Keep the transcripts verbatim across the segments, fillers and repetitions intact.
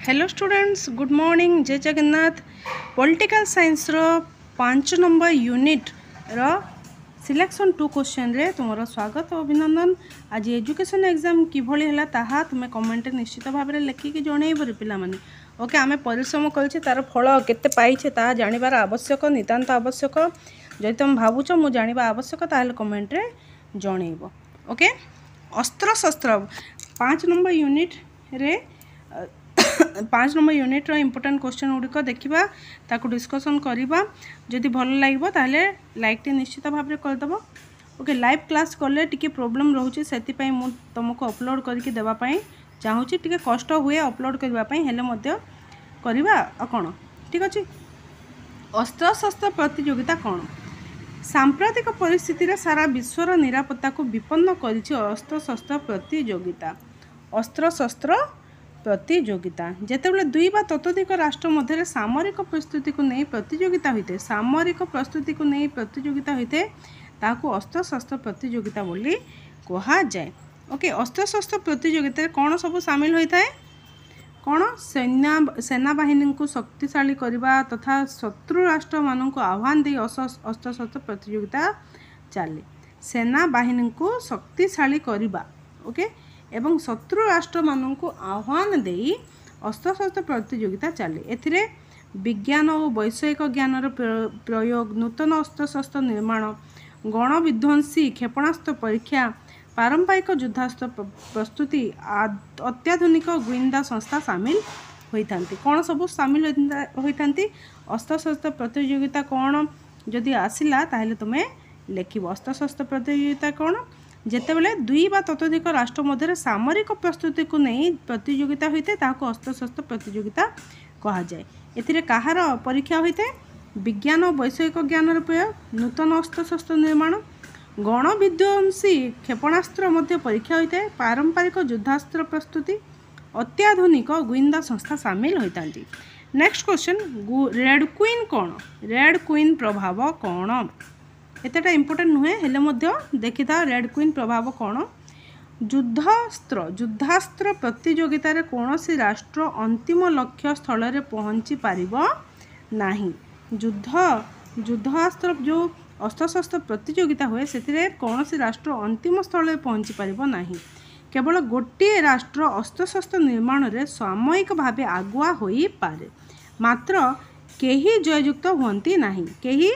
Hello students, good morning. जय Jagannath. Political science रो पांच नंबर यूनिट रो सिलेक्शन टू क्वेश्चन रे तुमरो स्वागत और अभिनंदन। आज एजुकेशन एग्जाम किभली हला ताहा तुमे कमेंट निश्चित भाव में लिखिकी जनइबर पिला माने। ओके, आमे परिश्रम करछे तार फल केते पाइछे ता जानिबार आवश्यक, नितांत आवश्यक। जदि तुम भावुछ मु जानिबा आवश्यक ताहले कमेंट रे जनइबो। ओके, अस्त्र शस्त्र पांच नंबर यूनिट रे पाँच नंबर यूनिट रो इम्पोर्टेंट क्वेश्चन गुड़िक देखा ताकू डिस्कसन करवा। जदि भल लगे ताहले लाइक टी निश्चित भाव में करदेव। ओके, लाइव क्लास कले टिके प्रोब्लेम रोचे से तुमको अपलोड करके देवाई चाहूँगी। टिके कष्ट हुए अपलोड करने हेले मध्य करवा कौन ठीक अच्छे। अस्त्र शस्त्र प्रतियोगिता कौन? सांप्रतिक परिस्थिति सारा विश्वर निरापत्ता को विपन्न करिछि अस्त्र शस्त्र प्रतियोगिता। अस्त्र शस्त्र प्रतियोगिता जेतेबेले दुई बा ततोधिक राष्ट्र मध्य सामरिक प्रस्तुति को नहीं प्रतियोगिता होते सामरिक प्रस्तुति को नहीं प्रतियोगिता होते ताकू अस्त्र शस्त्र प्रतियोगिता बोली कहा जाए। ओके, अस्त्र शस्त्र प्रतियोगिता कौन सब सामिल होता है? कौन? सैन्य सेना बाहिनी को शक्तिशाली करने तथा शत्रु राष्ट्र मानक आह्वान दे अस्त्र शस्त्र प्रतियोगिता चले। सेना बाहिनी को शक्तिशाली करवा ओके एवं शत्रु राष्ट्र मानक आह्वान दे अस्त्र शस्त्र प्रतियोगिता चले। एथिरे विज्ञान और वैषयिक ज्ञान प्रयोग, नूतन अस्त्र शस्त्र निर्माण, गण विध्वंसी क्षेपणास्त्र परीक्षा, पारंपरिक युद्धास्त्र प्रस्तुति, अत्याधुनिक गुइंदा संस्था सामिल होइथांती। कौन सब सामिल होइथांती? अस्त्र शस्त्र प्रतियोगिता कौन जदि आसिला ताहले तुमे लेखिब। अस्त्र शस्त्र प्रतियोगिता कौन? जेतेबेले दुई बा ततोधिक राष्ट्र मध्य सामरिक प्रस्तुति को नहीं प्रतियोगिता होते ताकू अस्त्र शस्त्र प्रतियोगिता कहा जाए। एथिरे कहार परीक्षा होते? विज्ञान और वैषयिक ज्ञान प्रयोग, नूतन अस्त्र शस्त्र निर्माण, गण विध्वंसी क्षेपणास्त्र मध्य परीक्षा होता है, पारंपरिक युद्धास्त्र प्रस्तुति, अत्याधुनिक गुइंदा संस्था सामिल होता। नेक्स्ट क्वेश्चन, रेड क्वीन कौन? रेड क्वीन प्रभाव कौन? एतटा इम्पोर्टेंट नुहे हेले मध्य देखि था रेड क्वीन प्रभाव कौन? युद्धास्त्र युद्धास्त्र प्रतियोगिता रे कौनसी राष्ट्र अंतिम लक्ष्य स्थल रे पहुँची पारिबो नाही। युद्ध युद्धास्त्र जो अस्त्र शस्त्र प्रतियोगिता हुए से कौनसी राष्ट्र अंतिम स्थल रे पहुँची पारिबो नाही। केवल गोटे राष्ट्र अस्त्र शस्त्र निर्माण रे सामयिक भावे आगुआ होई पारे, मात्र केही जययुक्त हुअंती नाही, केही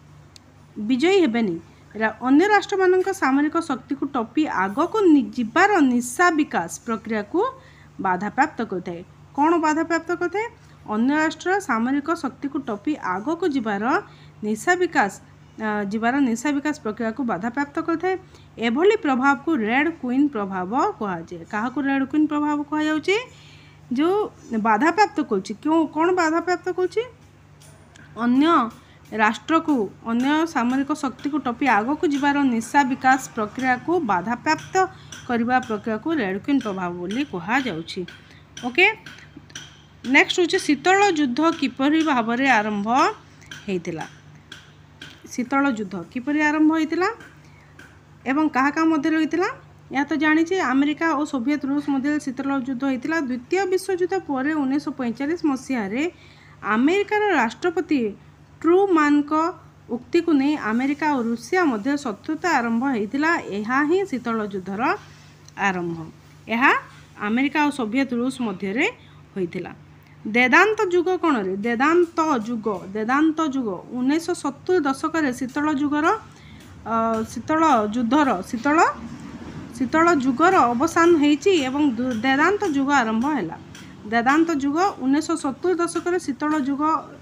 विजयी हेबेनी। अन्य राष्ट्र मानक सामरिक शक्ति को टपी आग को जीवार निशा विकास प्रक्रिया को बाधा प्राप्त करता है। कौन बाधा प्राप्त करता है? अन्य राष्ट्र सामरिक शक्ति को टपी आग को जीवार निशा विकास जीवार निशा विकास प्रक्रिया को बाधा प्राप्त करता है। एभली प्रभाव को रेड क्वीन प्रभाव कहा जाए। क्या रेड क्वीन प्रभाव कहा जाउची? जो बाधा प्राप्त करछि। क्यों कौन बाधा प्राप्त करछि? अन्य राष्ट्र को अन्य सामरिक शक्ति को टपी आग को जीवार निशा विकास प्रक्रिया को बाधा प्राप्त करने प्रक्रिया को रेड क्वीन प्रभाव बोली कहा जाउछि। ओके, नेक्स्ट होछि शीतल युद्ध किपरि भाव में आरंभ होइतिला। शीतल युद्ध किपरि आरंभ होइतिला एवं कहा का मध्य होइतिला? या तो जानी अमेरिका और सोवियत रूस मध्य शीतल युद्ध होइतिला। द्वितीय विश्वयुद्ध पर उन्नीस सौ पैंचाश मसीह अमेरिकार राष्ट्रपति ट्रूमान को उक्ति को नहीं अमेरिका और रूसिया मध्य शत्रुता आरंभ होइतिला। एहा ही शीतल युद्धर आरंभ। यह अमेरिका और सोवियत रूस मध्य रे होइतिला। वेदांत युग कौन रे? वेदांत युग वेदांत युग उन्नीस सौ सत्तर दशक शीतल युगर शीतल युद्धर शीतल शीतल युगर अवसान होइछि एवं वेदांत युग आरंभ हैला। वेदांत युग उन्नीस सौ सत्तर दशक शीतल युग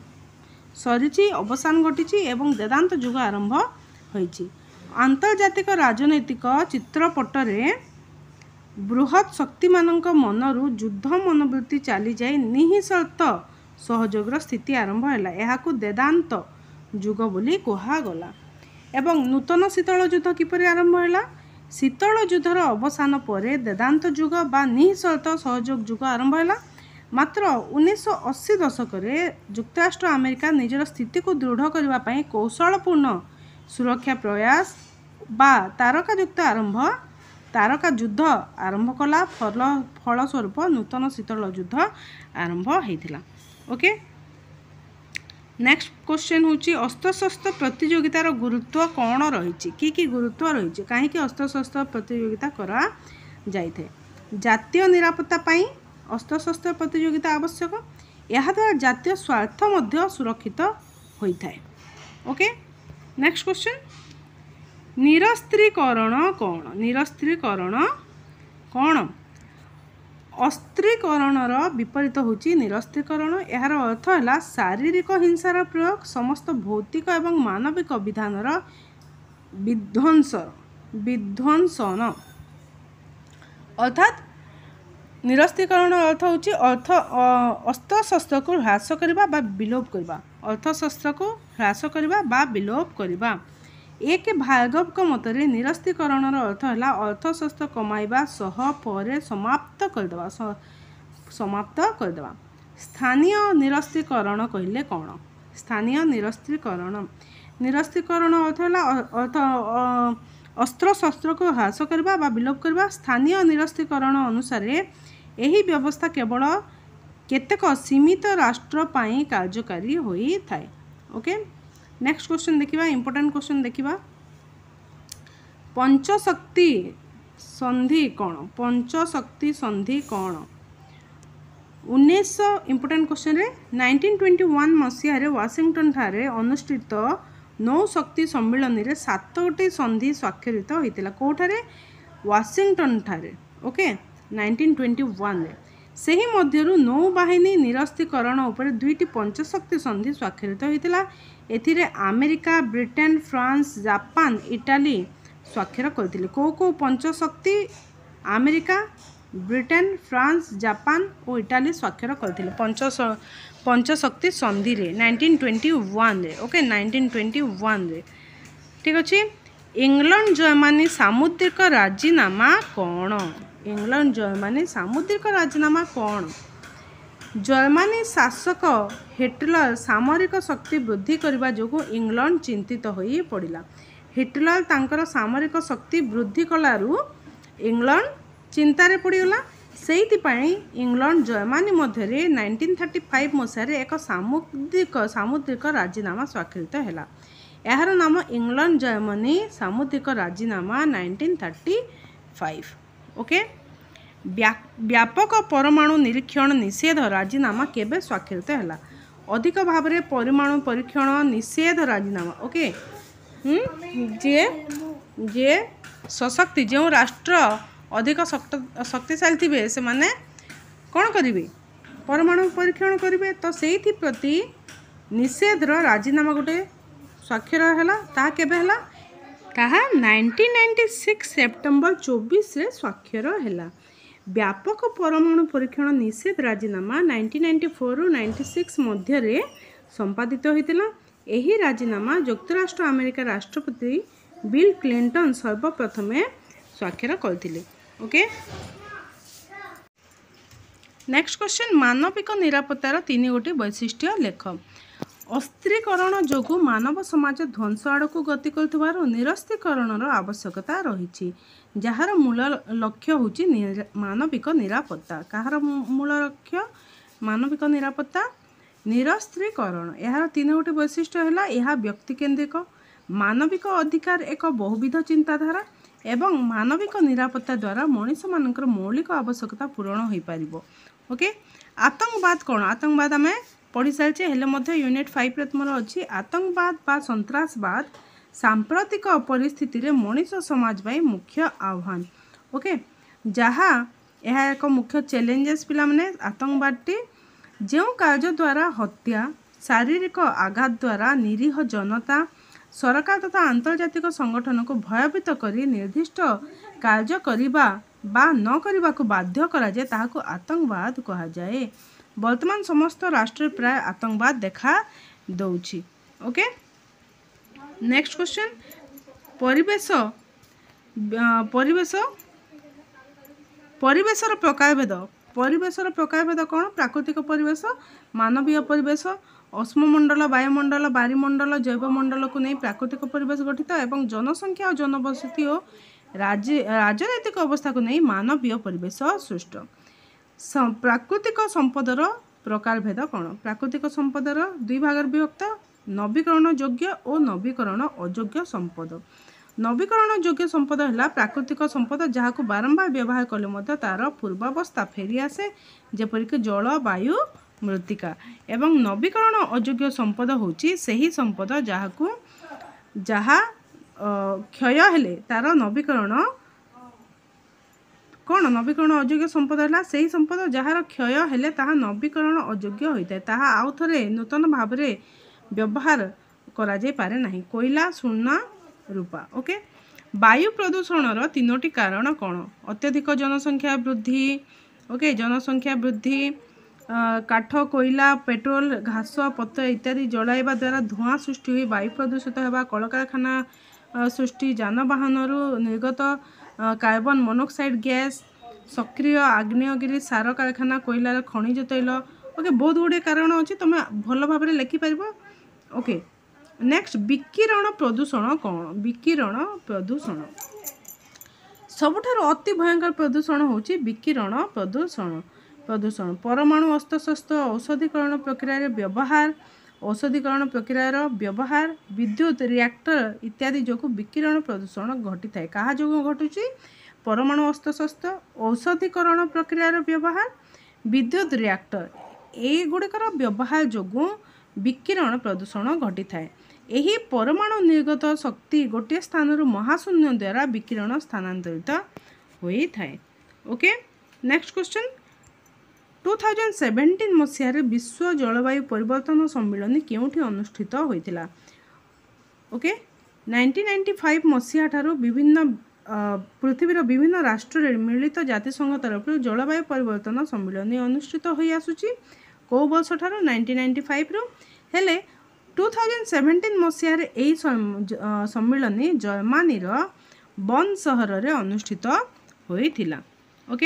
सरी अवसान घटी एवं वेदांत युग आरंभ होइछि। आंतर्जातिक राजनैतिक चित्रपटरे बृहत शक्ति मानक मनरु युद्ध मनोवृत्ति चली जाए निःशर्त सहयोगर स्थिति आरंभ हैला। एहाकु वेदांत युग बोली कहागला। एवं नूतन शीतल युद्ध किपरि आरंभ हैला? शीतल युद्धर अवसान पर वेदांत युग बा निःशर्त सहयोग युग आरंभ हैला। मात्र उन्नीस सौ अस्सी दशक युक्तराष्ट्र अमेरिका निजर स्थिति को दृढ़ करने कौशलपूर्ण सुरक्षा प्रयास बा तारकायुक्त आरंभ तारका युद्ध आरंभ कला फल फलस्वरूप नूतन शीतल युद्ध आरंभ होता। ओके नेक्स्ट क्वेश्चन हूँ अस्त्रशस्त्र प्रतियोगितार गुरुत्व कौन रही कि कि गुरुत्व रही कहीं अस्त्रशस्त्र प्रतियोगिता करा जाइए जातीय निरापत्ता पाई अस्त्रशस्त्र प्रतियोगिता आवश्यक यह द्वारा जातीय स्वार्थ मध्य सुरक्षित होता है। ओके नेक्स्ट क्वेश्चन निरस्त्रीकरण कौन निरस्त्रीकरण कौन अस्त्रीकरणर विपरीत होची निरस्त्रीकरण यार अर्थ है शारीरिक हिंसार प्रयोग समस्त भौतिक एवं मानविक विधानर विध्वंस विध्वंसन अर्थात निरस्त्रीकरण अर्थ होची अर्थ अस्त्रशस्त्र को ह्रास करबा बा विलोप करबा अर्थशस्त्र को ह्रास करबा बा विलोप करबा एक भार्गव को मतरे निरस्त्रीकरण अर्थ है अर्थशस्त्र कमाइबा सह पर समाप्त करदेवा समाप्त करदेवा स्थानीय निरस्त्रीकरण कहले कौन स्थानीय निरस्त्रीकरण निरस्त्रीकरण अर्थ है अर्थ अस्त्रशस्त्र को ह्रास करबा बा विलोप करबा स्थानीय निरस्त्रीकरण अनुसार यही व्यवस्था केवल केतेक सीमित राष्ट्र पाई कार्यकारी होई थाए। ओके नेक्स्ट क्वेश्चन देखिबा इंपोर्टेंट क्वेश्चन देखिबा पंचशक्ति संधि कौन पंचशक्ति संधि कौन उन्नीस इंपोर्टेंट क्वेश्चन रे नाइंटीन ट्वेंटी वन मसीह रे वाशिंगटन ठारे अनुष्ठित नौ शक्ति सम्मेलन रे सात गोटी संधि स्वाक्षरित होइतिला कोठारे वाशिंगटन ठारे। ओके नाइंटीन ट्वेंटी वन रे सही मध्यरु नौबाहिनी निरस्त्रीकरण उपर दुईटी पंचशक्ति संधि स्वाक्षरित होइतिला एथिरे America Britain France Japan Italy स्वाक्षर करथिले को को पंचशक्ति अमेरिका ब्रिटेन फ्रांस जापान और इटाली स्वाक्षर करथिले पंच पंचशक्ति संधि रे नाइंटीन ट्वेंटी वन रे। ओके नाइंटीन ट्वेंटी वन रे ठीक अछि इंग्लैंड जर्मनी सामुद्रिक राजीनामा कौन इंग्लैंड जर्मनी सामुद्रिक राजीनामा कौन जर्मनी शासक हिटलर सामरिक शक्ति वृद्धि करने जो इंग्लैंड चिंतित हो पड़ा हिटलर तांकर सामरिक शक्ति वृद्धि कलारू इंग्लैंड चिंतार पड़गला से इंग्लैंड जर्मनी मध्य नाइंटीन थर्टी फाइव मसीह एक सामुद्रिक सामुद्रिक राजीनामा स्वाक्षरित है यार नाम इंग्लैंड जर्मनी सामुद्रिक राजीनामा नाइंटीन थर्टी फाइव। ओके व्यापक परमाणु निरीक्षण निषेध राजीनामा केबे स्वाक्षरित है अधिक भाव में परमाणु परीक्षण निषेध राजीनामा। ओके जे जे सशक्ति जो राष्ट्र अधिक शक्तिशाली थे से माने कौन करेंगे परमाणु परीक्षण करेंगे तो से प्रति निषेध राजीनामा गोटे स्वाक्षर है ता केबे है ताहा नाइंटीन नाइंटी सिक्स सेप्टेम्बर चौबीस रे स्वाक्षर है व्यापक परमाणु परीक्षण निषेध राजीनामा नाइंटीन नाइंटी फोर रु नाइंटी सिक्स मध्य रे संपादित होइतिला एही राजीनामा युक्तराष्ट्र अमेरिका राष्ट्रपति बिल क्लिंटन सर्वप्रथम स्वाक्षर करथिले। ओके नेक्स्ट क्वेश्चन मानविक निरापत्तार तीन गोटी वैशिष्ट्य लेख अस्त्रीकरण जोगु मानव समाज ध्वंस आड़ को गति कर निरस्त्रीकरण आवश्यकता रही जार मूल लक्ष्य होची मानविक निरापत्ता कहार मूल लक्ष्य मानविक निरापत्ता निरस्त्रीकरण यार तीन गोटी वैशिष्ट्य है यह व्यक्तिकेन्द्रिक मानविक अधिकार एक बहुविध चिंताधारा एवं मानविक निरापत्ता द्वारा मनीष मानकर मौलिक आवश्यकता पूरण हो पार। ओके आतंकवाद कौन आतंकवाद आम पढ़ी सारी हेल्ले यूनिट फाइव रे तुम अच्छी आतंकवाद बा सन्त्रासवाद सांप्रतिक परिस्थिति रे मनीष समाज पाई मुख्य आह्वान। ओके जहाँ यह एक मुख्य चैलेंजेस पिला माने आतंकवादी जो कार्य द्वारा हत्या शारीरिक आघात द्वारा निरीह जनता सरकार तथा आंतर्जातिक संगठन को भयभीत करी निर्दिष्ट कार्य करिबा बा न करिबा को बाध्य करा जाए ताहाको आतंकवाद कहा जाए। वर्तमान समस्त राष्ट्र प्राय आतंकवाद देखा दौछि। ओके नेक्स्ट क्वेश्चन परिवेश परिवेश परिवेशर प्रकारभेद परिवेशर प्रकारभेद कौन प्राकृतिक परिवेश मानवीय परिवेश उष्ममंडल वायुमंडल बारिमंडल जैवमंडल को नहीं प्राकृतिक परिवेश गठित एवं जनसंख्या और जनबसति और राजनैतिक अवस्था को नहीं मानवीय परिवेश सृष्ट। प्राकृतिक संपदर प्रकार भेद कौन? प्राकृतिक संपदर दुई भाग विभक्त नवीकरण योग्य और नवीकरण अयोग्य संपद। नवीकरण योग्य संपद है प्राकृतिक संपद जहाँ को बारंबार व्यवहार कले मध्य तार पूर्वावस्था फेरी आसे जेपरिक जल वायु मृत्तिका। एवं नवीकरण अयोग्य संपद होची सही संपद जहाँ को जहाँ क्षय हेले तार नवीकरण कौन? नवीकरण अयोग्य संपद है से संपद जार क्षय हेले ताहा नवीकरण अयोग्य होता है, ताहा आउ थरे नूतन भाव में व्यवहार करा जाय पारे नहीं। कोयला सुना रूपा। ओके। वायु प्रदूषण तीनोटी कारण कौन? अत्यधिक जनसंख्या वृद्धि। ओके। जनसंख्या वृद्धि, काठ कोयला पेट्रोल घास पत्र इत्यादि जलाइबा द्वारा धुआं सृष्टि हुई वायु प्रदूषित होगा। कलकारखाना सृष्टि, जानवाहन निर्गत कार्बन मोनोक्साइड गैस, सक्रिय आग्नेयगिरी सार कारखाना कोयलार खनिज तैल। ओके। बहुत गुड़े कारण अच्छी तुम भल भाव में लिखिपार। ओके। नेक्स्ट विकिरण प्रदूषण कौन? विकिरण प्रदूषण सबुठार अति भयंकर प्रदूषण होची विकिरण प्रदूषण। प्रदूषण परमाणु अस्त्रशस्त्र औषधिकरण प्रक्रिया व्यवहार औषधिकरण प्रक्रिया व्यवहार विद्युत रिएक्टर इत्यादि जो विकिरण प्रदूषण घटी थाए। कहा जो घटुची? परमाणु अस्त्रशस्त्र औषधिकरण प्रक्रिया व्यवहार विद्युत रिएक्टर ए गुड़िकर व्यवहार जो विकिरण प्रदूषण घटी थाए। यही परमाणु निर्गत शक्ति गोटे स्थान महाशून्य द्वारा विकिरण स्थानांतरित होई थाए। Okay. Next question two thousand seventeen मसीह विश्व जलवायु परिवर्तन सम्मेलन केउठी अनुष्ठित होइतिला? ओके। नाइंटीन नाइंटी फाइव मसीहा ठारू विभिन्न पृथ्वीर विभिन्न राष्ट्र मिलित जातिसंघ तरफ जलवायु परिवर्तन सम्मेलन अनुष्ठित होई आसुची। को वर्ष ठारू? नाइंटीन नाइंटी फाइव रु। हेले टू थाउजेंड सेवेन्टीन मसीह एही सम्मेलन जर्मनीर बन सहर रे अनुष्ठित होइतिला। ओके।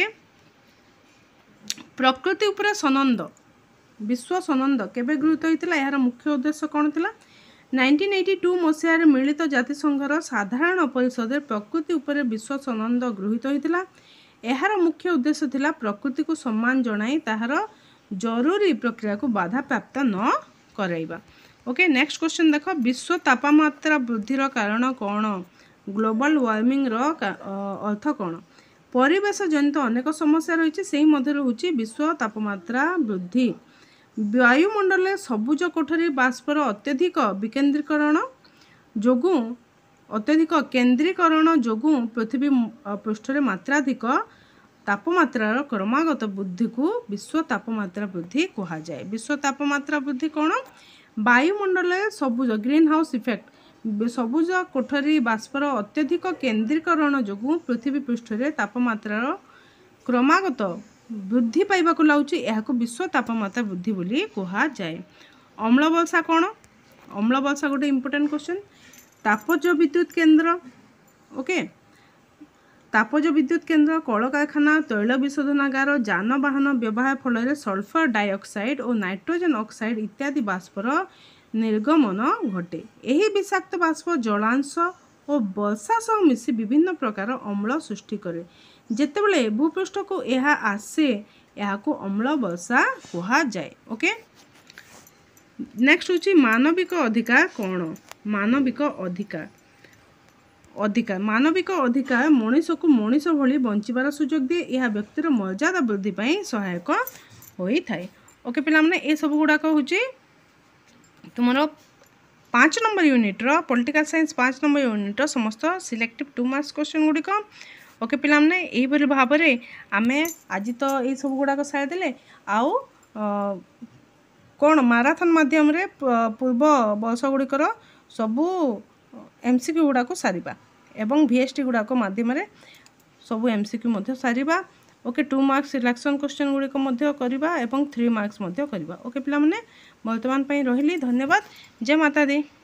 प्रकृति उपरे सनंद विश्व सनंद केबे गृहीत होइतिला? यार मुख्य उद्देश्य कौन थिला? नाइंटीन एटी टू मसीह मिलित जातिसंघर साधारण परिषद प्रकृति उपरे विश्व सनंद गृहीत होइतिला। यार मुख्य उद्देश्य थिला प्रकृति को सम्मान जणाई ताहार जरूरी प्रक्रिया को बाधा प्राप्त न कराइबा। ओके। नेक्स्ट क्वेश्चन देख विश्व तापमात्रा वृद्धिर कारण कौन? ग्लोबल वार्मिंग रो अर्थ कौन? परिवेश जनित अनेक समस्या रही से मध्य होची विश्व तापमात्रा वृद्धि। वायुमंडल सबुज कोठरी बाष्पर अत्यधिक विकेंद्रीकरण जोगु अत्यधिक केंद्रीकरण जोगु पृथ्वी पृष्ठ मात्राधिक तापमात्रार क्रमागत वृद्धि को विश्व तापमात्रा वृद्धि कहा जाए। विश्व तापमात्रा वृद्धि कौन? वायुमंडल सबुज ग्रीन हाउस इफेक्ट सबुज कोठरी बाष्पर अत्यधिक केंद्रीकरण जोगु पृथ्वी पृष्ठ तापमात्रार क्रमागत वृद्धि पाइबाकु लाउची एहाको विश्व तापमात्रा वृद्धि बोली कहा जाए। अम्ल वर्षा कौन? अम्ल वर्षा गोटे इंपोर्टेंट क्वेश्चन। तापज विद्युत केंद्र। ओके। तापज विद्युत केंद्र कलकारखाना तैल विशोधनागार जानवाहन व्यवहार फल सल्फर डाइऑक्साइड और नाइट्रोजन ऑक्साइड इत्यादि बाष्पर निर्गमन घटे। यही विषाक्त बाष्प जलांश और वर्षा सह मिसी विभिन्न प्रकार अम्ल सृष्टि करे। जेतेबेले भूपृष्ठ को यह आसे यहाको अम्ल वर्षा कहा जाए। ओके। नेक्स्ट होची मानविक अधिकार कौन? मानविक अधिकार अधिकार मानविक अधिकार मनीष को मनीष भली बंचिबार सुजोग दिए। यह व्यक्तिर मर्यादा वृद्धि पाई सहायक होई थाए। ओके पिला माने ए सब गुड़ाक होची तुमर पाँच नंबर यूनिट्र पॉलिटिकल साइंस पाँच नंबर यूनिट्र समस्त सिलेक्टिव टू मार्क्स क्वेश्चन गुड़िक। ओके पिला माने एही भाव में आमे आज तो ये सब गुड़ाक सारिदेले आउ कौन माराथन माध्यम रे पूर्व वर्ष गुड़िकर सबू एमसीक्यू गुड़ाक सारिबा एवं वीएसटी गुड़ाक माध्यम रे सबू एमसीक्यू मध्य सारिबा। Okay. Two marks selection question गुड़िक मध्य करिबा एवं थ्री मार्क्स मध्य करिबा। ओके पिला माने वर्तमान पई रहिली। धन्यवाद। जय माता दी।